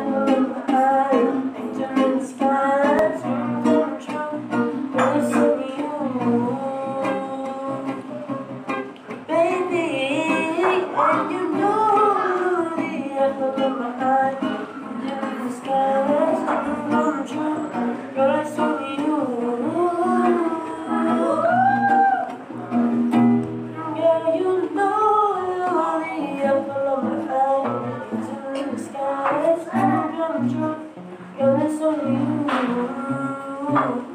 apple of my eye, angel in disguise, come true, when it's only you, baby. And you know the apple of my eye, angel in disguise, come true, when it's only you. Yeah, you know you're the apple of my eye, angel in disguise, come true, when it's only you.